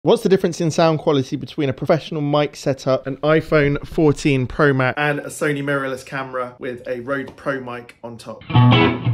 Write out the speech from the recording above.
What's the difference in sound quality between a professional mic setup, an iPhone 14 Pro Max, and a Sony mirrorless camera with a Rode Pro mic on top?